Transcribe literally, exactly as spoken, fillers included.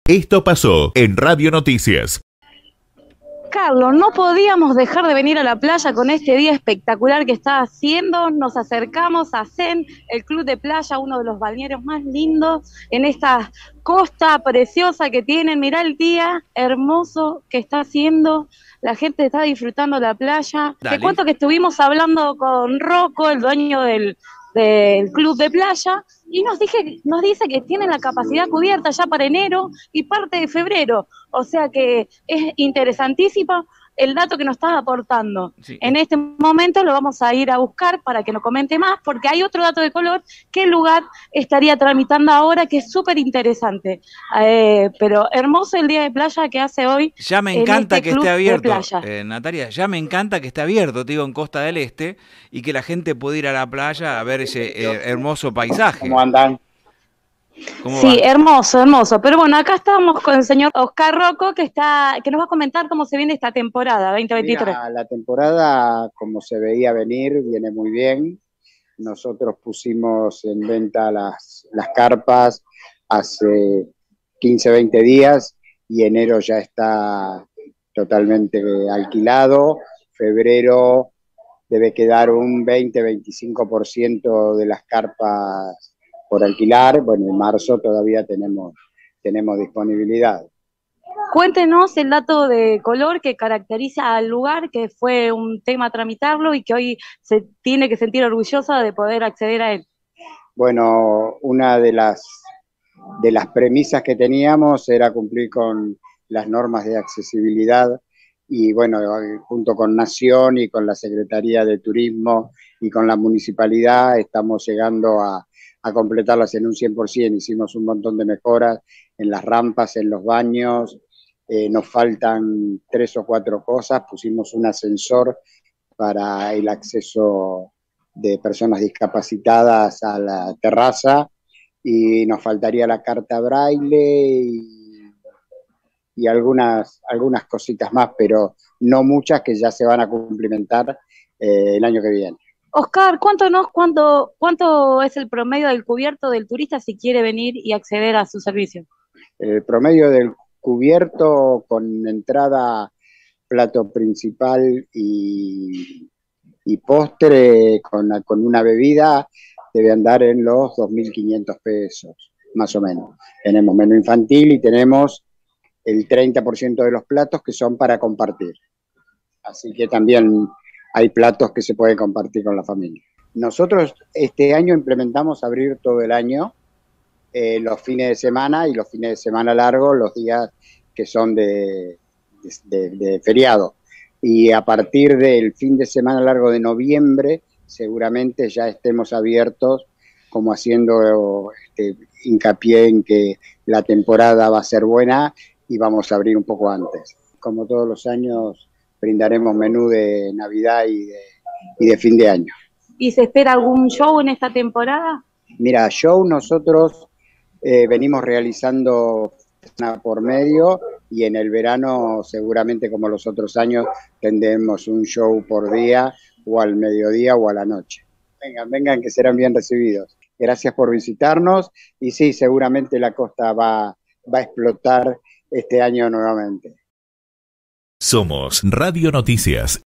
Esto pasó en Radio Noticias. Carlos, no podíamos dejar de venir a la playa con este día espectacular que está haciendo. Nos acercamos a Zen, el club de playa, uno de los balnearios más lindos en esta costa preciosa que tienen. Mirá el día hermoso que está haciendo. La gente está disfrutando la playa. Dale. Te cuento que estuvimos hablando con Rocco, el dueño del, del club de playa, y nos, dije, nos dice que tienen la capacidad cubierta ya para enero y parte de febrero. O sea que es interesantísimo el dato que nos estás aportando. Sí. En este momento lo vamos a ir a buscar para que nos comente más, porque hay otro dato de color que el lugar estaría tramitando ahora, que es súper interesante. Eh, pero hermoso el día de playa que hace hoy. Ya me en encanta este que club esté de abierto, playa. eh, Natalia, ya me encanta que esté abierto, te digo, en Costa del Este, y que la gente pueda ir a la playa a ver ese eh, hermoso paisaje. ¿Cómo andan? ¿Cómo Sí, va? hermoso, hermoso. Pero bueno, acá estamos con el señor Oscar Rocco, que está, que nos va a comentar cómo se viene esta temporada veinte veintitrés. Mira, la temporada, como se veía venir, viene muy bien. Nosotros pusimos en venta las, las carpas hace quince, veinte días y enero ya está totalmente alquilado. Febrero debe quedar un veinte, veinticinco por ciento de las carpas por alquilar. Bueno, en marzo todavía tenemos, tenemos disponibilidad. Cuéntenos el dato de color que caracteriza al lugar, que fue un tema tramitarlo y que hoy se tiene que sentir orgullosa de poder acceder a él. Bueno, una de las, de las premisas que teníamos era cumplir con las normas de accesibilidad y bueno, junto con Nación y con la Secretaría de Turismo y con la Municipalidad estamos llegando a, a completarlas en un cien por ciento. Hicimos un montón de mejoras en las rampas, en los baños. Eh, nos faltan tres o cuatro cosas. Pusimos un ascensor para el acceso de personas discapacitadas a la terraza y nos faltaría la carta braille y, y algunas, algunas cositas más, pero no muchas, que ya se van a cumplimentar eh, el año que viene. Oscar, cuéntanos cuánto, cuánto es el promedio del cubierto del turista si quiere venir y acceder a su servicio. El promedio del cubierto con entrada, plato principal y, y postre con, con una bebida debe andar en los dos mil quinientos pesos, más o menos. Tenemos menú infantil y tenemos el treinta por ciento de los platos que son para compartir. Así que también hay platos que se pueden compartir con la familia. Nosotros este año implementamos abrir todo el año, Eh, los fines de semana y los fines de semana largos, los días que son de, de, de feriado. Y a partir del fin de semana largo de noviembre, seguramente ya estemos abiertos, como haciendo este, hincapié en que la temporada va a ser buena y vamos a abrir un poco antes. Como todos los años, brindaremos menú de Navidad y de, y de fin de año. ¿Y se espera algún show en esta temporada? Mira, show nosotros Eh, venimos realizando una por medio y en el verano seguramente como los otros años tendremos un show por día o al mediodía o a la noche. Vengan, vengan que serán bien recibidos. Gracias por visitarnos y sí, seguramente la costa va, va a explotar este año nuevamente. Somos Radio Noticias.